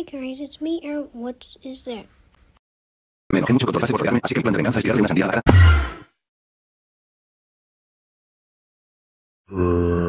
Hi guys, it's me, Aaron. What is that? Me enojé mucho con tu frase por pegarme, así que mi plan de venganza es tirarle una sandía a la cara.